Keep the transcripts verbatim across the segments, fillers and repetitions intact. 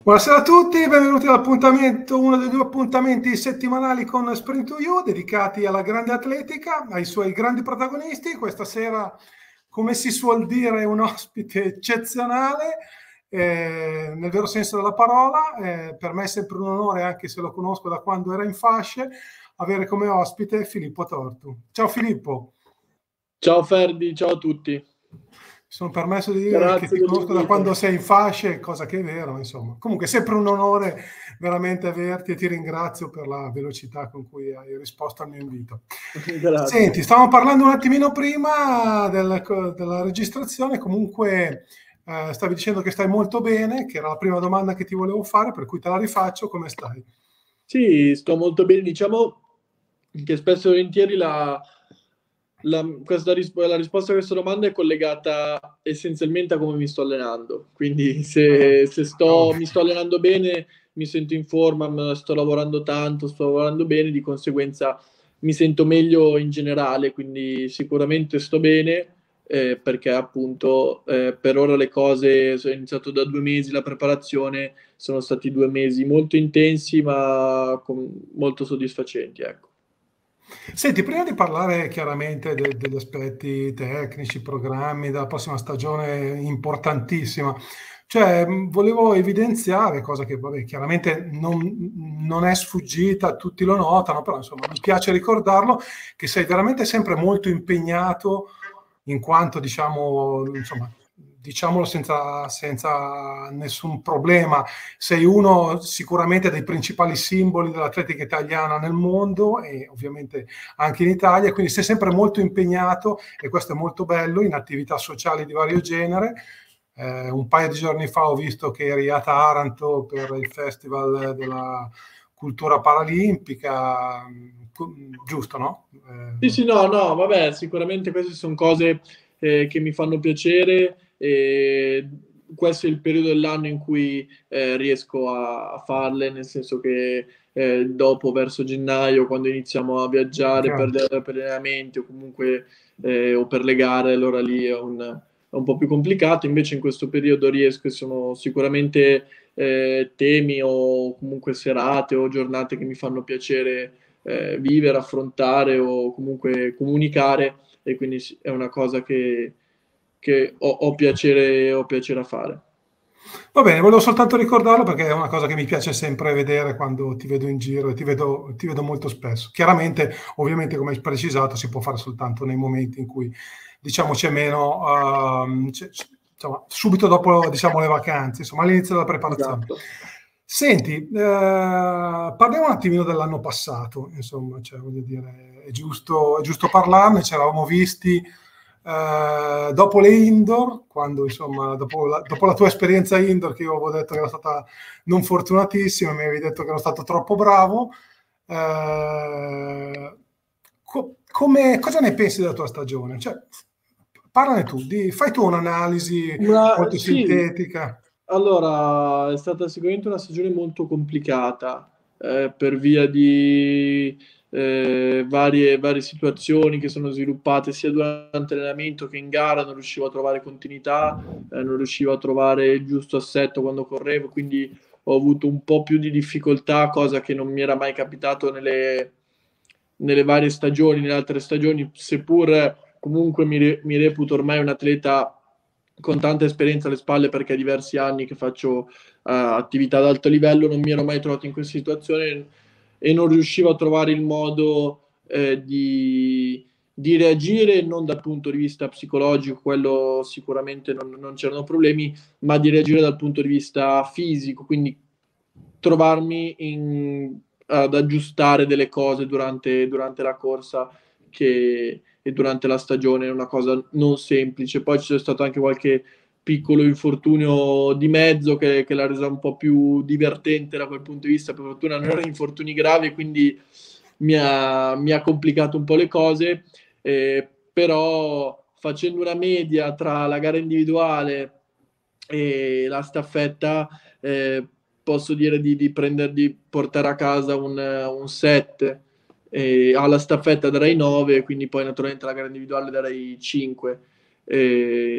Buonasera a tutti, benvenuti all'appuntamento, uno dei due appuntamenti settimanali con Sprint to You, dedicati alla grande atletica, ai suoi grandi protagonisti. Questa sera, come si suol dire, un ospite eccezionale, eh, nel vero senso della parola. Eh, per me è sempre un onore, anche se lo conosco da quando era in fasce, avere come ospite Filippo Tortu. Ciao Filippo. Ciao Ferdi, ciao a tutti. Mi sono permesso di dire Grazie che ti conosco da quando sei in fasce, cosa che è vero, insomma. Comunque è sempre un onore veramente averti e ti ringrazio per la velocità con cui hai risposto al mio invito. Grazie. Senti, stavamo parlando un attimino prima del, della registrazione, comunque eh, stavi dicendo che stai molto bene, che era la prima domanda che ti volevo fare, per cui te la rifaccio, come stai? Sì, sto molto bene, diciamo che spesso e volentieri la... La, questa risp- la risposta a questa domanda è collegata essenzialmente a come mi sto allenando. Quindi se, se sto, mi sto allenando bene, mi sento in forma, sto lavorando tanto, sto lavorando bene, di conseguenza mi sento meglio in generale. Quindi sicuramente sto bene, eh, perché appunto eh, per ora le cose, ho iniziato da due mesi la preparazione, sono stati due mesi molto intensi ma con, molto soddisfacenti, ecco. Senti, prima di parlare chiaramente de- degli aspetti tecnici, programmi della prossima stagione importantissima, cioè mh, volevo evidenziare, cosa che vabbè, chiaramente non, non è sfuggita, tutti lo notano, però insomma mi piace ricordarlo, che sei veramente sempre molto impegnato in quanto diciamo, insomma, diciamolo senza, senza nessun problema, sei uno sicuramente dei principali simboli dell'atletica italiana nel mondo e ovviamente anche in Italia, quindi sei sempre molto impegnato e questo è molto bello in attività sociali di vario genere. Eh, un paio di giorni fa ho visto che eri a Taranto per il Festival della Cultura Paralimpica, giusto, no? Sì, Eh, sì, no, no, vabbè, sicuramente queste sono cose eh, che mi fanno piacere e questo è il periodo dell'anno in cui eh, riesco a, a farle, nel senso che eh, dopo, verso gennaio, quando iniziamo a viaggiare per, per gli allenamenti o comunque eh, o per le gare, allora lì è un, è un po' più complicato, invece in questo periodo riesco e sono sicuramente eh, temi o comunque serate o giornate che mi fanno piacere eh, vivere, affrontare o comunque comunicare e quindi è una cosa che, che ho, ho, piacere, ho piacere a fare. Va bene, volevo soltanto ricordarlo perché è una cosa che mi piace sempre vedere quando ti vedo in giro e ti vedo, ti vedo molto spesso. Chiaramente, ovviamente, come hai precisato, si può fare soltanto nei momenti in cui, diciamo, c'è meno, uh, c'è, insomma, subito dopo, diciamo, le vacanze, insomma, all'inizio della preparazione. Esatto. Senti, eh, parliamo un attimino dell'anno passato, insomma, cioè, voglio dire, è giusto, è giusto parlarne, ci eravamo visti Uh, dopo le indoor, quando insomma, dopo la, dopo la tua esperienza indoor, che io avevo detto che era stata non fortunatissima, mi avevi detto che ero stato troppo bravo. Uh, co- come, cosa ne pensi della tua stagione? Cioè, parlane tu, di, fai tu un'analisi Ma, molto sì, sintetica. allora è stata sicuramente una stagione molto complicata eh, per via di eh, varie, varie situazioni che sono sviluppate sia durante l'allenamento che in gara, non riuscivo a trovare continuità, eh, non riuscivo a trovare il giusto assetto quando correvo, quindi ho avuto un po' più di difficoltà, cosa che non mi era mai capitato nelle, nelle varie stagioni, nelle altre stagioni, seppur comunque mi, re, mi reputo ormai un atleta con tanta esperienza alle spalle perché è diversi anni che faccio uh, attività ad alto livello, non mi ero mai trovato in questa situazione e non riuscivo a trovare il modo eh, di, di reagire non dal punto di vista psicologico, quello sicuramente non, non c'erano problemi, ma di reagire dal punto di vista fisico, quindi trovarmi in, ad aggiustare delle cose durante, durante la corsa che, e durante la stagione è una cosa non semplice. Poi c'è stato anche qualche piccolo infortunio di mezzo che, che l'ha resa un po' più divertente da quel punto di vista. Per fortuna non erano infortuni gravi, quindi mi ha, mi ha complicato un po' le cose, eh, però facendo una media tra la gara individuale e la staffetta, eh, posso dire di, di, prendere, di portare a casa un, un sette. E alla staffetta darei nove, quindi poi naturalmente alla gara individuale darei cinque. E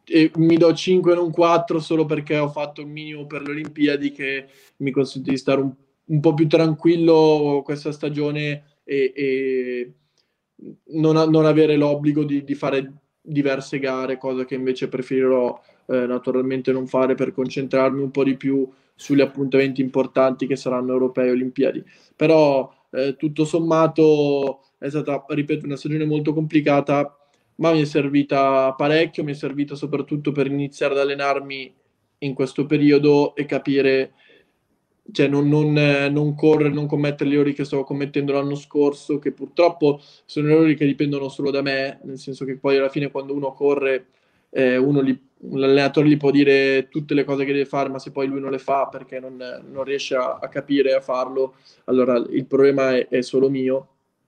e mi do cinque e non quattro solo perché ho fatto il minimo per le Olimpiadi, che mi consente di stare un, un po' più tranquillo questa stagione e, e non, non avere l'obbligo di, di fare diverse gare, cosa che invece preferirò eh, naturalmente non fare, per concentrarmi un po' di più sugli appuntamenti importanti che saranno europei e Olimpiadi. Però eh, tutto sommato è stata, ripeto, una stagione molto complicata, ma mi è servita parecchio, mi è servita soprattutto per iniziare ad allenarmi in questo periodo e capire, cioè non, non, eh, non correre, non commettere gli errori che stavo commettendo l'anno scorso, che purtroppo sono errori che dipendono solo da me, nel senso che poi alla fine quando uno corre, eh, uno li, l'allenatore gli può dire tutte le cose che deve fare, ma se poi lui non le fa perché non, non riesce a, a capire e a farlo, allora il problema è, è solo mio.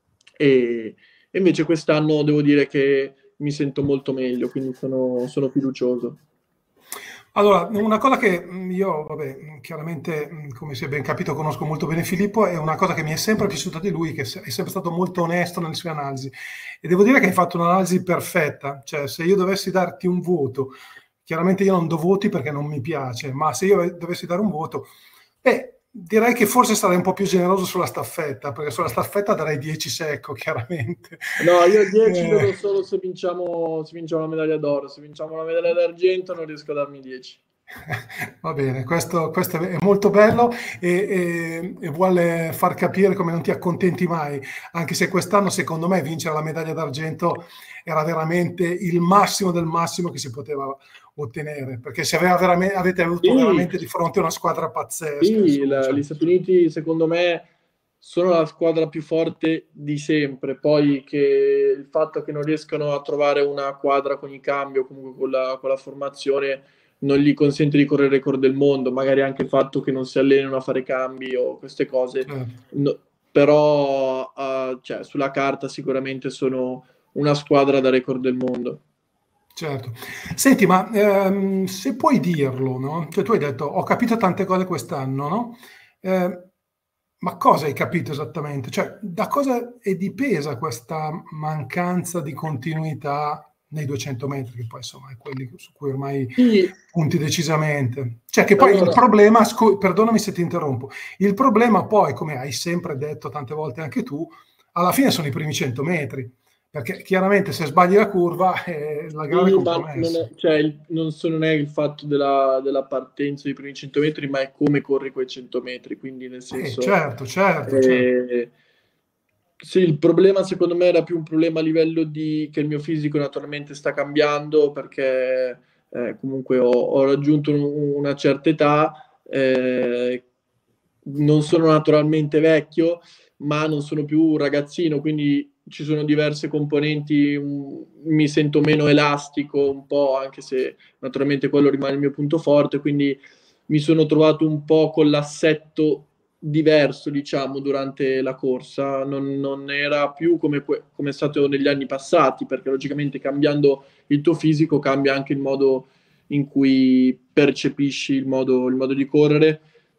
E, e invece quest'anno devo dire che mi sento molto meglio, quindi sono, sono fiducioso. Allora, una cosa che mh, io, vabbè, chiaramente, mh, come si è ben capito, conosco molto bene Filippo, è una cosa che mi è sempre piaciuta di lui, che se- è sempre stato molto onesto nelle sue analisi. E devo dire che hai fatto un'analisi perfetta, cioè se io dovessi darti un voto, chiaramente io non do voti perché non mi piace, ma se io dovessi dare un voto, beh, direi che forse sarei un po' più generoso sulla staffetta, perché sulla staffetta darei dieci secco, chiaramente. No, io dieci lo Eh, do solo se vinciamo, se vinciamo la medaglia d'oro, se vinciamo la medaglia d'argento non riesco a darmi dieci. Va bene, questo, questo è molto bello e, e- e vuole far capire come non ti accontenti mai, anche se quest'anno secondo me vincere la medaglia d'argento era veramente il massimo del massimo che si poteva ottenere, perché se aveva veramente, avete avuto Sì, veramente di fronte una squadra pazzesca, sì, insomma, la- cioè. gli Stati Uniti secondo me sono la squadra più forte di sempre, poi che il fatto che non riescano a trovare una quadra con i cambi o comunque con la, con la formazione non gli consente di correre il record del mondo, magari anche il fatto che non si allenino a fare cambi o queste cose, Certo. no- però eh, cioè, sulla carta sicuramente sono una squadra da record del mondo. Certo. Senti, ma ehm, se puoi dirlo, no? Cioè, tu hai detto, ho capito tante cose quest'anno, no? Eh, ma cosa hai capito esattamente? Cioè, da cosa è dipesa questa mancanza di continuità nei duecento metri, che poi insomma è quelli su cui ormai Sì, punti decisamente. Cioè, che poi il allora, problema, scu- perdonami se ti interrompo, il problema poi, come hai sempre detto tante volte anche tu, alla fine sono i primi cento metri. Perché chiaramente se sbagli la curva eh, la gara è sì, ma non compromessa. è, cioè, il- non, so- non è il fatto della, della partenza dei primi cento metri, ma è come corri quei cento metri. Quindi, nel Eh, senso, certo, certo, certo. eh, sì, il problema secondo me era più un problema a livello di che il mio fisico naturalmente sta cambiando perché eh, comunque ho, ho raggiunto un- una certa età, eh, non sono naturalmente vecchio, ma non sono più un ragazzino, quindi ci sono diverse componenti, un- mi sento meno elastico un po', anche se naturalmente quello rimane il mio punto forte, quindi mi sono trovato un po' con l'assetto diverso, diciamo, durante la corsa, non, non era più come, que- come è stato negli anni passati, perché logicamente cambiando il tuo fisico cambia anche il modo in cui percepisci il modo, il modo di correre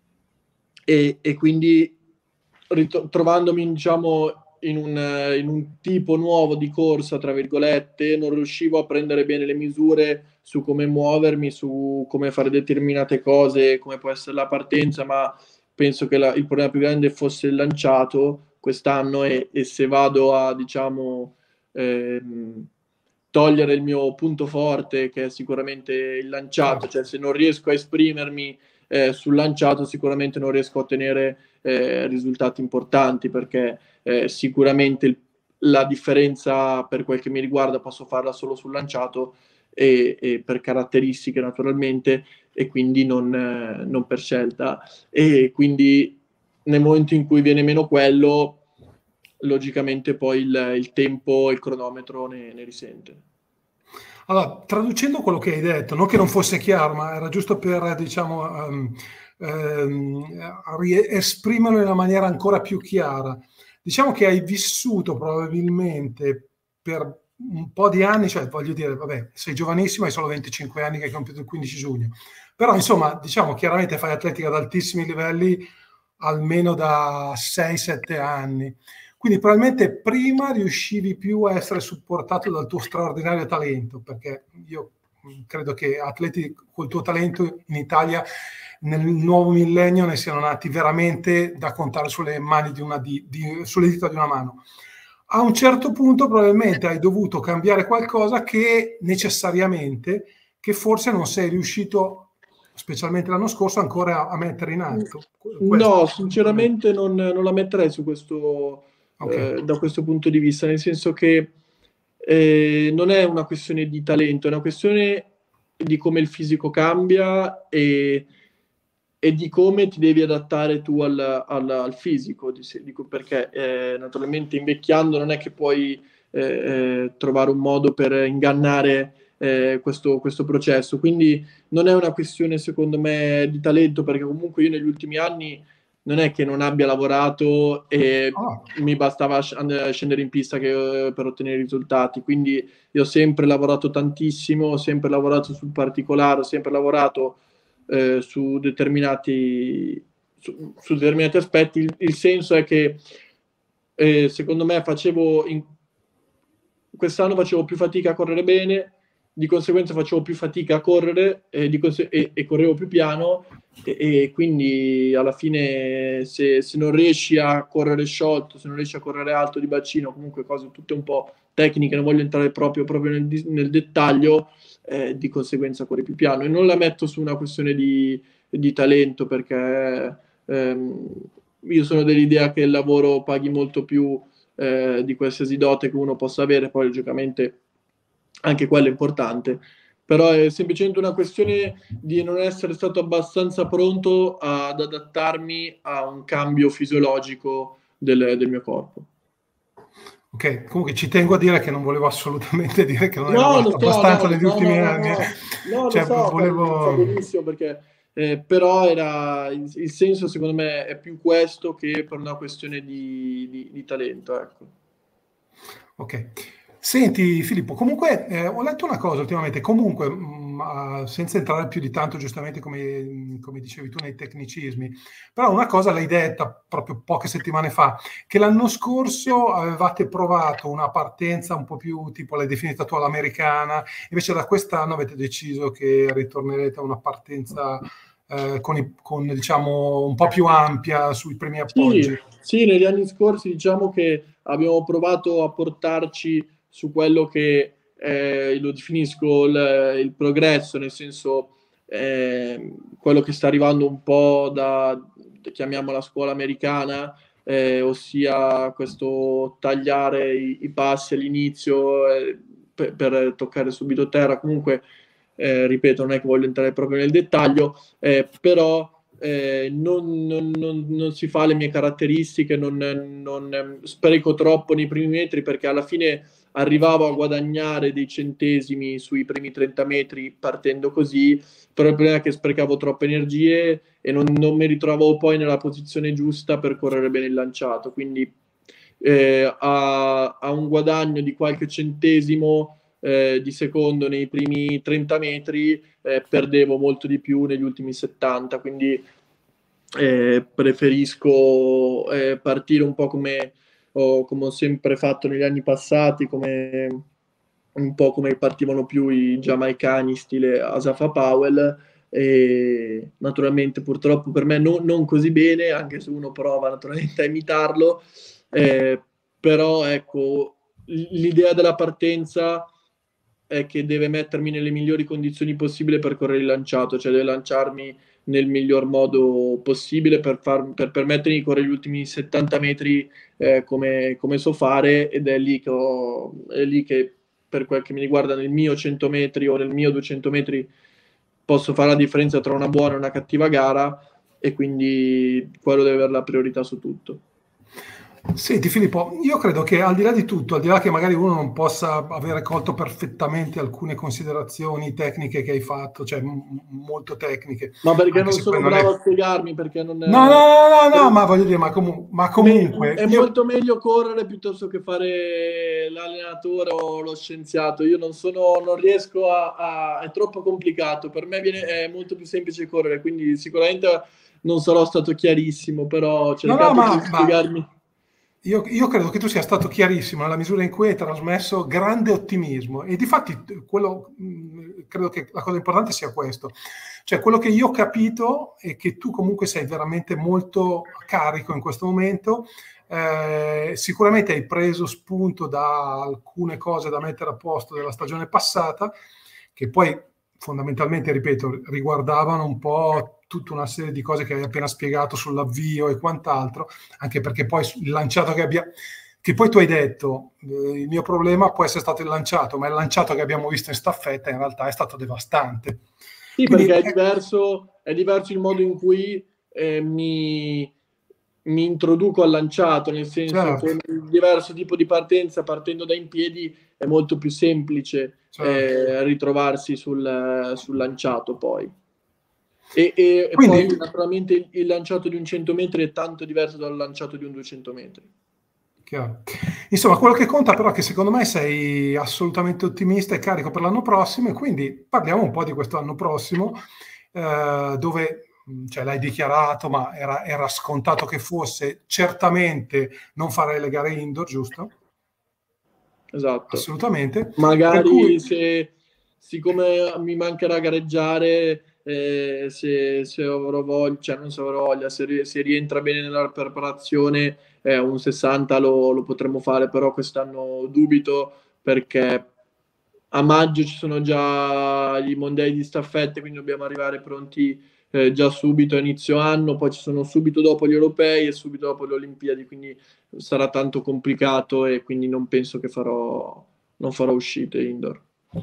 e, e quindi rit- trovandomi, diciamo, in un, eh, in un tipo nuovo di corsa, tra virgolette, non riuscivo a prendere bene le misure su come muovermi, su come fare determinate cose, come può essere la partenza, ma penso che la- il problema più grande fosse il lanciato quest'anno e, e se vado a, diciamo, ehm, togliere il mio punto forte, che è sicuramente il lanciato, Certo. cioè se non riesco a esprimermi eh, sul lanciato, sicuramente non riesco a ottenere eh, risultati importanti perché eh, sicuramente il- la differenza per quel che mi riguarda posso farla solo sul lanciato e, e per caratteristiche naturalmente e quindi non, eh, non per scelta e quindi nel momento in cui viene meno quello logicamente poi il, il tempo, il cronometro ne, ne risente. Allora, traducendo quello che hai detto, non che non fosse chiaro, ma era giusto per, diciamo, ehm, ehm, rie- esprimerlo in una maniera ancora più chiara. Diciamo che hai vissuto probabilmente per un po' di anni, cioè voglio dire, vabbè, sei giovanissimo, hai solo venticinque anni che hai compiuto il quindici giugno, però insomma, diciamo chiaramente fai atletica ad altissimi livelli almeno da sei sette anni. Quindi probabilmente prima riuscivi più a essere supportato dal tuo straordinario talento, perché io credo che atleti col tuo talento in Italia nel nuovo millennio ne siano nati veramente da contare sulle mani di una di, di, sulle dita di una mano. A un certo punto probabilmente hai dovuto cambiare qualcosa che necessariamente, che forse non sei riuscito, specialmente l'anno scorso, ancora a mettere in atto. Questo, no, sinceramente non, non la metterei su questo, okay. eh, da questo punto di vista, nel senso che eh, non è una questione di talento, è una questione di come il fisico cambia e, e di come ti devi adattare tu al, al, al fisico, dico, perché eh, naturalmente invecchiando non è che puoi eh, eh, trovare un modo per ingannare eh, questo, questo processo, quindi non è una questione secondo me di talento, perché comunque io negli ultimi anni non è che non abbia lavorato e oh. mi bastava scendere in pista che, per ottenere risultati, quindi io ho sempre lavorato tantissimo, ho sempre lavorato sul particolare, ho sempre lavorato eh, su determinati su, su determinati aspetti. Il, il senso è che eh, secondo me facevo in, quest'anno facevo più fatica a correre bene, di conseguenza facevo più fatica a correre e, di conse- e, e correvo più piano e, e quindi alla fine se, se non riesci a correre sciolto, se non riesci a correre alto di bacino, comunque cose tutte un po' tecniche, non voglio entrare proprio, proprio nel, nel dettaglio, eh, di conseguenza corri più piano. E non la metto su una questione di, di talento, perché ehm, io sono dell'idea che il lavoro paghi molto più eh, di qualsiasi dote che uno possa avere, poi logicamente anche quello è importante, però è semplicemente una questione di non essere stato abbastanza pronto ad adattarmi a un cambio fisiologico del, del mio corpo. Ok, comunque ci tengo a dire che non volevo assolutamente dire che non hai no, lavorato so, abbastanza no, negli no, ultimi no, anni. No, no, cioè, lo so, volevo... fa benissimo perché eh, però era il, il senso secondo me è più questo che per una questione di, di, di talento, ecco. Ok. Senti Filippo, comunque eh, ho letto una cosa ultimamente, comunque mh, senza entrare più di tanto giustamente come, come dicevi tu nei tecnicismi, però una cosa l'hai detta proprio poche settimane fa, che l'anno scorso avevate provato una partenza un po' più tipo l'hai definita tu all'americana, invece da quest'anno avete deciso che ritornerete a una partenza eh, con, i, con diciamo un po' più ampia sui primi appoggi. Sì, sì, negli anni scorsi diciamo che abbiamo provato a portarci su quello che eh, lo definisco il, il progresso, nel senso eh, quello che sta arrivando un po' da, chiamiamola scuola americana, eh, ossia questo tagliare i, i passi all'inizio eh, per, per toccare subito terra. Comunque, eh, ripeto, non è che voglio entrare proprio nel dettaglio, eh, però eh, non, non, non, non si fa le mie caratteristiche, non, non spreco troppo nei primi metri, perché alla fine arrivavo a guadagnare dei centesimi sui primi trenta metri partendo così, però il problema è che sprecavo troppe energie e non, non mi ritrovavo poi nella posizione giusta per correre bene il lanciato, quindi eh, a, a un guadagno di qualche centesimo eh, di secondo nei primi trenta metri eh, perdevo molto di più negli ultimi settanta, quindi eh, preferisco eh, partire un po' come ho, come ho sempre fatto negli anni passati, come un po' come partivano più i giamaicani stile Asafa Powell, e naturalmente purtroppo per me no, non così bene, anche se uno prova naturalmente a imitarlo, eh, però ecco, l'idea della partenza è che deve mettermi nelle migliori condizioni possibili per correre il lanciato, cioè deve lanciarmi nel miglior modo possibile per, far, per permettermi di correre gli ultimi settanta metri eh, come, come so fare, ed è lì che, ho, è lì che per quel che mi riguarda nel mio cento metri o nel mio duecento metri posso fare la differenza tra una buona e una cattiva gara, e quindi quello deve avere la priorità su tutto. Senti Filippo, io credo che al di là di tutto, al di là che magari uno non possa avere colto perfettamente alcune considerazioni tecniche che hai fatto, cioè m- molto tecniche. Ma perché non sono bravo non è... a spiegarmi, perché non è... No, no, no, no, no, ma voglio dire, ma, comu- ma comunque... È io... molto meglio correre piuttosto che fare l'allenatore o lo scienziato. Io non sono, non riesco a... a è troppo complicato. Per me viene, è molto più semplice correre, quindi sicuramente non sarò stato chiarissimo, però cercate no, no, ma, di spiegarmi. Ma... Io, io credo che tu sia stato chiarissimo nella misura in cui hai trasmesso grande ottimismo e difatti quello, mh, credo che la cosa importante sia questo, cioè quello che io ho capito è che tu comunque sei veramente molto carico in questo momento, eh, sicuramente hai preso spunto da alcune cose da mettere a posto della stagione passata, che poi fondamentalmente, ripeto, riguardavano un po' tutta una serie di cose che hai appena spiegato sull'avvio e quant'altro, anche perché poi il lanciato che abbiamo, che poi tu hai detto, eh, il mio problema può essere stato il lanciato, ma il lanciato che abbiamo visto in staffetta in realtà è stato devastante. Sì, Quindi, perché è eh, diverso, è diverso il modo in cui eh, mi, mi introduco al lanciato, nel senso certo, con un diverso tipo di partenza, partendo da in piedi, è molto più semplice certo. eh, ritrovarsi sul, sul lanciato poi. E, e- e Quindi, poi naturalmente il, il lanciato di un cento metri è tanto diverso dal lanciato di un duecento metri. chiaro. Insomma, quello che conta però è che secondo me sei assolutamente ottimista e carico per l'anno prossimo e quindi parliamo un po' di questo anno prossimo, eh, dove mh, cioè, l'hai dichiarato, ma era, era scontato che fosse certamente non fare le gare indoor, giusto? Esatto. Assolutamente. Per Magari cui, se, siccome mi mancherà gareggiare, eh, se, se avrò voglia, cioè non se avrò voglia, se, ri- se rientra bene nella preparazione, eh, un sessanta lo, lo potremmo fare, però quest'anno dubito perché a maggio ci sono già i mondiali di staffette, quindi dobbiamo arrivare pronti eh, già subito a inizio anno, poi ci sono subito dopo gli europei e subito dopo le Olimpiadi, quindi sarà tanto complicato e quindi non penso che farò, non farò uscite indoor.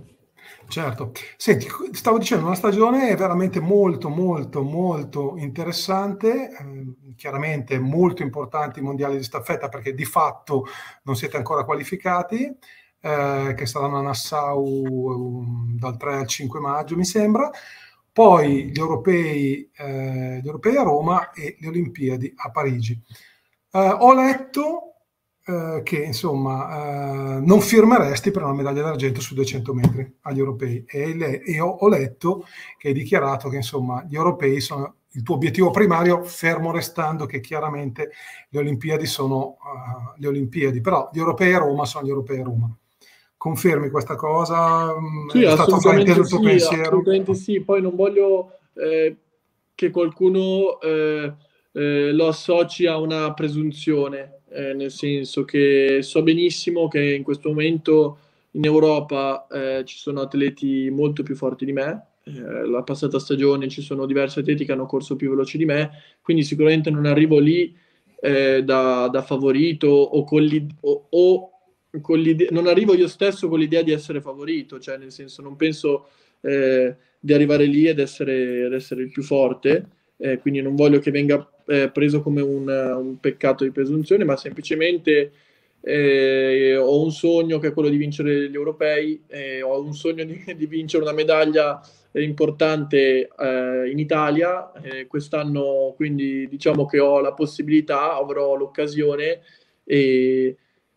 certo. Senti, stavo dicendo, una stagione veramente molto, molto, molto interessante, eh, chiaramente molto importanti i mondiali di staffetta perché di fatto non siete ancora qualificati, eh, che saranno a Nassau um, dal tre al cinque maggio, mi sembra. Poi gli europei, eh, gli europei a Roma e le Olimpiadi a Parigi. Eh, ho letto eh, che insomma eh, non firmeresti per una medaglia d'argento su duecento metri agli europei e, le, e ho, ho, letto che hai dichiarato che insomma gli europei sono il tuo obiettivo primario, fermo restando che chiaramente le Olimpiadi sono uh, le Olimpiadi, però gli europei a Roma sono gli europei a Roma. Confermi questa cosa? Sì, È stato frainteso assolutamente il tuo sì, pensiero? assolutamente sì. Poi non voglio eh, che qualcuno eh, eh, lo associ a una presunzione, eh, nel senso che so benissimo che in questo momento in Europa eh, ci sono atleti molto più forti di me. Eh, la passata stagione ci sono diversi atleti che hanno corso più veloci di me, quindi sicuramente non arrivo lì eh, da, da favorito o con l'id- o- o con l'idea, non arrivo io stesso con l'idea di essere favorito, cioè nel senso non penso eh, di arrivare lì ed essere, ed essere il più forte, eh, quindi non voglio che venga eh, preso come un, un peccato di presunzione, ma semplicemente eh, ho un sogno che è quello di vincere gli europei, eh, ho un sogno di, di vincere una medaglia importante eh, in Italia, eh, quest'anno quindi diciamo che ho la possibilità, avrò l'occasione e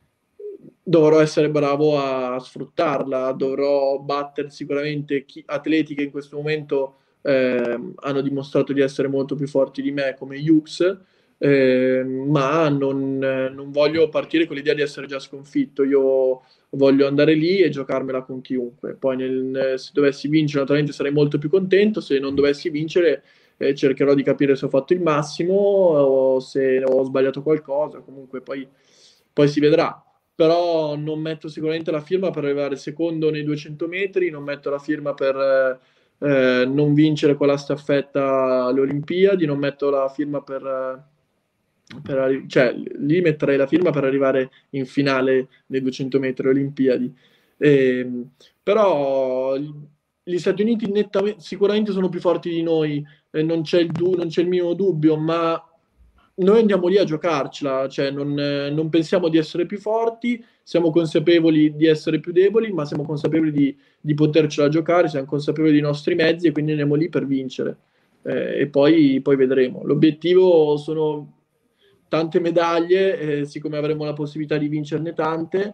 dovrò essere bravo a sfruttarla, dovrò battere sicuramente chi, atleti che in questo momento eh, hanno dimostrato di essere molto più forti di me come Hughes, eh, ma non, non voglio partire con l'idea di essere già sconfitto, io voglio andare lì e giocarmela con chiunque. Poi nel, se dovessi vincere naturalmente sarei molto più contento, se non dovessi vincere eh, cercherò di capire se ho fatto il massimo o se ho sbagliato qualcosa, comunque poi, poi si vedrà. Però non metto sicuramente la firma per arrivare secondo nei duecento metri, non metto la firma per eh, non vincere quella staffetta alle Olimpiadi, non metto la firma per, eh, per arri- cioè lì metterei la firma per arrivare in finale nei duecento metri Olimpiadi. Ehm, però gli Stati Uniti nettamente, sicuramente sono più forti di noi, eh, non c'è il, du- non c'è il minimo dubbio, ma noi andiamo lì a giocarcela, cioè non, eh, non pensiamo di essere più forti, siamo consapevoli di essere più deboli, ma siamo consapevoli di, di potercela giocare, siamo consapevoli dei nostri mezzi e quindi andiamo lì per vincere. Eh, e poi, poi vedremo. L'obiettivo sono tante medaglie, eh, siccome avremo la possibilità di vincerne tante,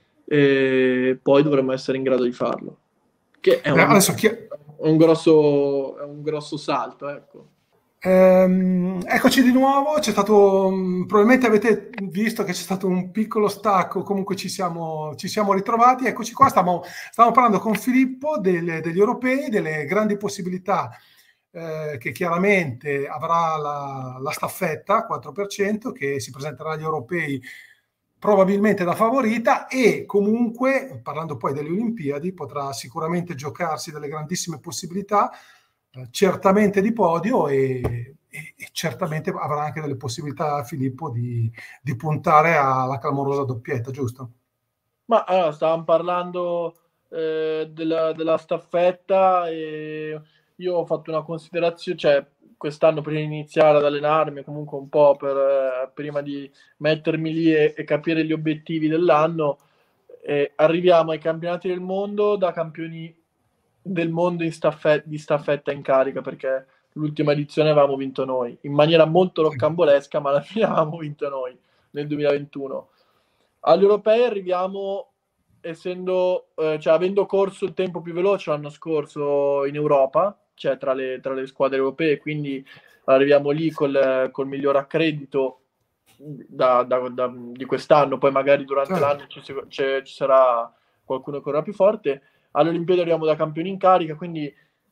eh, poi dovremo essere in grado di farlo che è Eh, un, adesso chi- un grosso, è un grosso salto, ecco. Ehm, eccoci di nuovo, c'è stato, mh, probabilmente avete visto che c'è stato un piccolo stacco, comunque ci siamo, ci siamo ritrovati, eccoci qua, stiamo, stiamo parlando con Filippo delle- degli europei, delle grandi possibilità eh, che chiaramente avrà la, la staffetta quattro per cento, che si presenterà agli europei probabilmente da favorita e comunque, parlando poi delle Olimpiadi, potrà sicuramente giocarsi delle grandissime possibilità, eh, certamente di podio e, e, e certamente avrà anche delle possibilità Filippo di, di puntare alla clamorosa doppietta, giusto? Ma allora, stavamo parlando eh, della, della staffetta e io ho fatto una considerazione, cioè quest'anno prima di iniziare ad allenarmi, comunque un po' per, eh, prima di mettermi lì e, e capire gli obiettivi dell'anno, eh, arriviamo ai campionati del mondo da campioni del mondo in staffetta, di staffetta in carica, perché l'ultima edizione avevamo vinto noi, in maniera molto Sì. roccambolesca, ma alla fine avevamo vinto noi nel duemilaventuno. Agli europei arriviamo essendo, eh, cioè avendo corso il tempo più veloce l'anno scorso in Europa, cioè tra le, tra le squadre europee, quindi arriviamo lì col, col miglior accredito da, da, da, di quest'anno, poi magari durante Certo. l'anno ci, ci, ci sarà qualcuno che correrà più forte. Alle Olimpiadi arriviamo da campioni in carica, quindi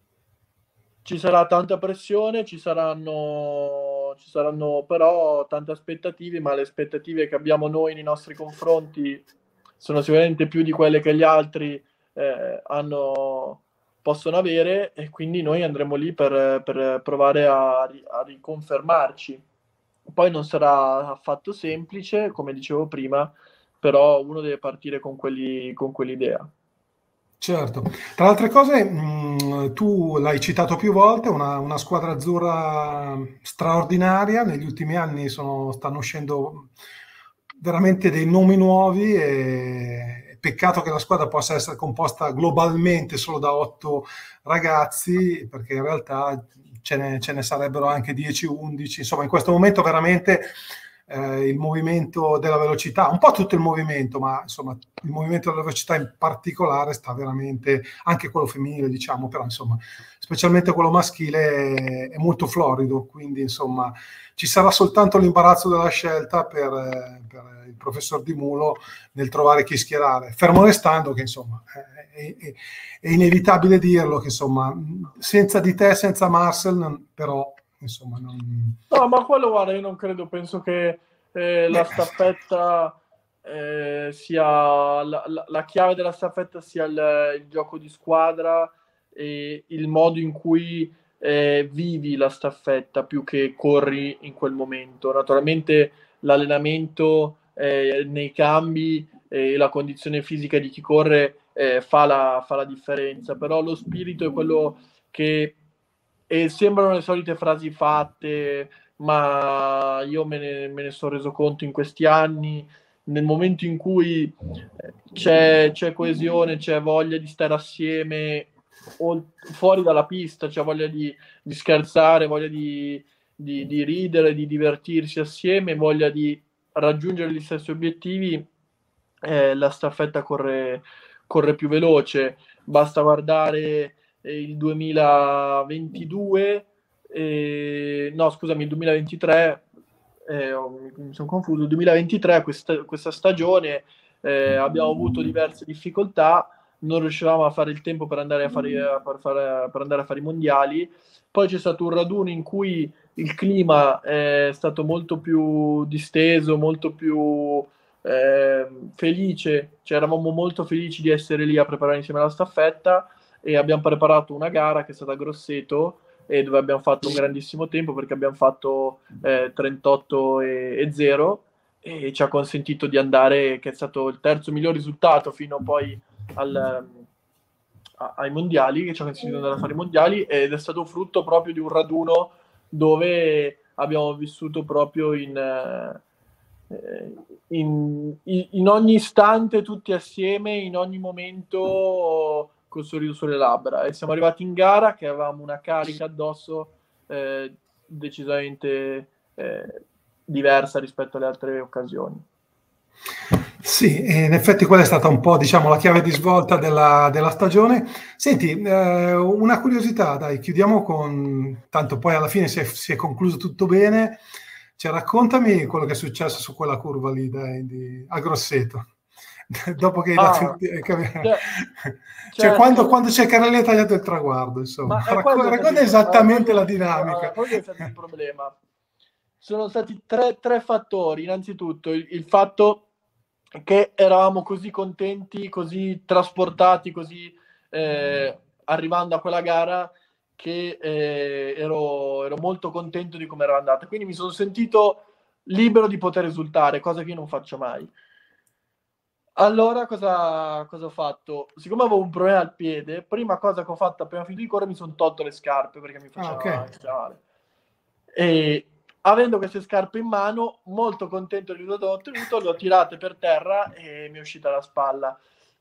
ci sarà tanta pressione, ci saranno, ci saranno però tante aspettative, ma le aspettative che abbiamo noi nei nostri confronti sono sicuramente più di quelle che gli altri eh, hanno, possono avere, e quindi noi andremo lì per, per provare a, a riconfermarci. Poi non sarà affatto semplice, come dicevo prima, però uno deve partire con quelli, con quell'idea. Certo. Tra le altre cose, mh, tu l'hai citato più volte, una, una squadra azzurra straordinaria. Negli ultimi anni sono- stanno uscendo veramente dei nomi nuovi e peccato che la squadra possa essere composta globalmente solo da otto ragazzi, perché in realtà ce ne, ce ne sarebbero anche dieci undici. Insomma, in questo momento veramente eh, il movimento della velocità, un po' tutto il movimento, ma insomma il movimento della velocità in particolare sta veramente, anche quello femminile diciamo, però insomma specialmente quello maschile è, è molto florido, quindi insomma ci sarà soltanto l'imbarazzo della scelta per, eh, per il professor Di Mulo nel trovare chi schierare, fermo restando che insomma è, è, è inevitabile dirlo che insomma senza di te, senza Marcel, non, però insomma non... No, ma quello, guarda, io non credo, penso che eh, la Beh, staffetta eh, sia la, la- la chiave della staffetta sia il, il gioco di squadra e il modo in cui eh, vivi la staffetta più che corri in quel momento. Naturalmente l'allenamento eh, nei cambi e la condizione fisica di chi corre eh, fa la, fa la differenza, però lo spirito è quello che e sembrano le solite frasi fatte, ma io me ne, me ne sono reso conto in questi anni, nel momento in cui eh, c'è, c'è coesione, c'è voglia di stare assieme o, fuori dalla pista, c'è voglia di, di scherzare, voglia di, di, di ridere, di divertirsi assieme, voglia di raggiungere gli stessi obiettivi, eh, la staffetta corre, corre più veloce. Basta guardare eh, il duemilaventidue, eh, no scusami, il duemilaventitré, eh, oh, mi, mi sono confuso, il duemilaventitré, questa, questa stagione eh, abbiamo avuto diverse difficoltà, non riuscivamo a fare il tempo per andare a fare, per fare, per andare a fare i mondiali, poi c'è stato un raduno in cui il clima è stato molto più disteso, molto più eh, felice, cioè eravamo molto felici di essere lì a preparare insieme alla staffetta e abbiamo preparato una gara che è stata a Grosseto e dove abbiamo fatto un grandissimo tempo perché abbiamo fatto eh, trentotto e zero e ci ha consentito di andare, che è stato il terzo miglior risultato fino poi al, a, ai mondiali, che ci ha consentito di andare a fare i mondiali ed è stato frutto proprio di un raduno dove abbiamo vissuto proprio in, eh, in, in ogni istante tutti assieme, in ogni momento col sorriso sulle labbra e siamo arrivati in gara che avevamo una carica addosso eh, decisamente eh, diversa rispetto alle altre occasioni. Sì, e in effetti quella è stata un po', diciamo, la chiave di svolta della, della stagione. Senti, eh, una curiosità, dai, chiudiamo con, tanto poi alla fine si è, si è concluso tutto bene. Cioè, raccontami quello che è successo su quella curva lì, dai, di, a Grosseto. Dopo che hai dato il... Ah, cioè, Cioè, quando, certo, quando c'è Carelli ha tagliato il traguardo, insomma. ma è Racco- quello è stato Racconta il, pro- ma esattamente la quello, allora, dinamica. quello è stato il problema. Sono stati tre, tre fattori. Innanzitutto il, il fatto che eravamo così contenti, così trasportati, così eh, arrivando a quella gara che eh, ero, ero molto contento di come era andata. Quindi mi sono sentito libero di poter esultare, cosa che io non faccio mai. Allora, cosa, cosa ho fatto? Siccome avevo un problema al piede, prima cosa che ho fatto appena finito di correre mi sono tolto le scarpe perché mi Ah, ok. faceva, mi faceva male. E avendo queste scarpe in mano, molto contento del risultato ottenuto, le ho tirate per terra e mi è uscita la spalla.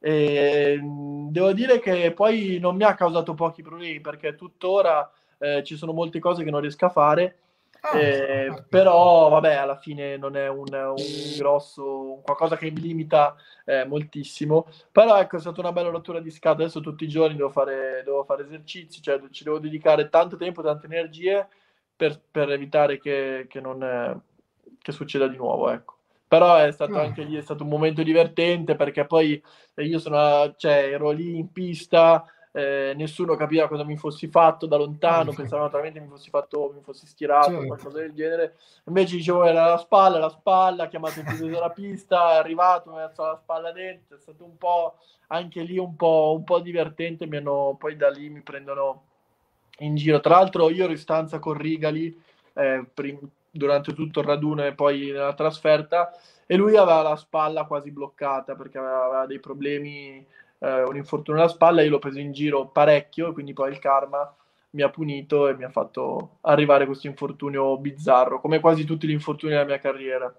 E, mh, devo dire che poi non mi ha causato pochi problemi perché tuttora eh, ci sono molte cose che non riesco a fare. Ah, Eh, ecco. però vabbè, alla fine non è un, un grosso, un qualcosa che mi limita eh, moltissimo. Però ecco, è stata una bella rottura di scatole. Adesso tutti i giorni devo fare, devo fare esercizi, cioè ci devo dedicare tanto tempo, tante energie per, per evitare che, che non eh, che succeda di nuovo, ecco. Però è stato Ah, anche lì, è stato un momento divertente perché poi eh, io sono, cioè, ero lì in pista, eh, nessuno capiva cosa mi fossi fatto da ah, lontano, infatti, pensavano naturalmente mi fossi fatto, mi fossi stirato, certo. qualcosa del genere. Invece dicevo era la spalla, la spalla, ha chiamato il fisioterapista, è arrivato, mi ha messo la spalla dentro, è stato un po' anche lì un po', un po' divertente, mi hanno, poi da lì mi prendono in giro. Tra l'altro io ero in stanza con Rigali eh, prim- durante tutto il raduno e poi nella trasferta e lui aveva la spalla quasi bloccata perché aveva, aveva dei problemi, eh, un infortunio alla spalla, io l'ho preso in giro parecchio e quindi poi il karma mi ha punito e mi ha fatto arrivare questo infortunio bizzarro, come quasi tutti gli infortuni della mia carriera.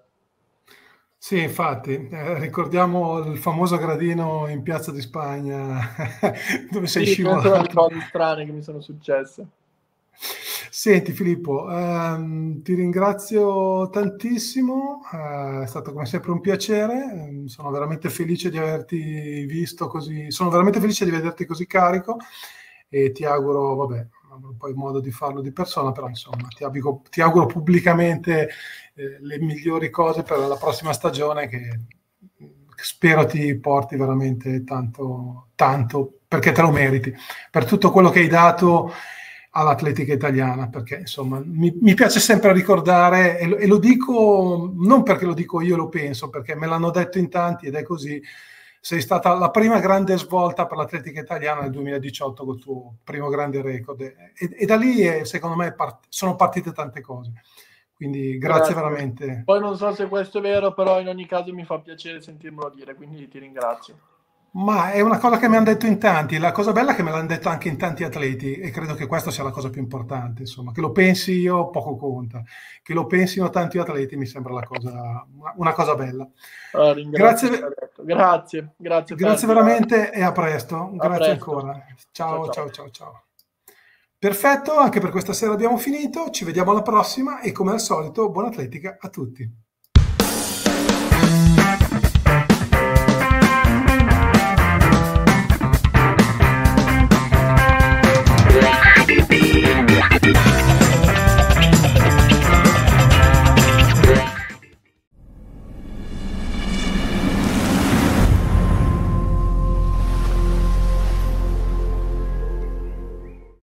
Sì, infatti, eh, ricordiamo il famoso gradino in Piazza di Spagna dove sei Sì, queste sono le scivolato. cose strane che mi sono successe. Senti Filippo, ehm, ti ringrazio tantissimo, eh, è stato come sempre un piacere, ehm, sono veramente felice di averti visto così, sono veramente felice di vederti così carico e ti auguro, vabbè, non avrò poi modo di farlo di persona, però insomma ti auguro, ti auguro pubblicamente eh, le migliori cose per la prossima stagione che spero ti porti veramente tanto, tanto, perché te lo meriti, per tutto quello che hai dato all'atletica italiana, perché insomma mi, mi piace sempre ricordare, e lo, e lo dico non perché lo dico io, lo penso, perché me l'hanno detto in tanti ed è così, sei stata la prima grande svolta per l'atletica italiana nel duemiladiciotto col tuo primo grande record e, e da lì è, secondo me part- sono partite tante cose. Quindi grazie Grazie. veramente. Poi non so se questo è vero, però in ogni caso mi fa piacere sentirmelo dire, quindi ti ringrazio. Ma è una cosa che mi hanno detto in tanti, la cosa bella è che me l'hanno detto anche in tanti atleti e credo che questa sia la cosa più importante, insomma, che lo pensi io poco conta, che lo pensino tanti atleti mi sembra la cosa, una cosa bella. Allora, ringrazio chi l'ha Grazie, detto. Grazie, grazie grazie Ferdi. A, veramente e a presto, a grazie presto. ancora. Ciao Ciao, ciao. ciao, ciao, ciao. Perfetto, anche per questa sera abbiamo finito, ci vediamo alla prossima e come al solito buona atletica a tutti.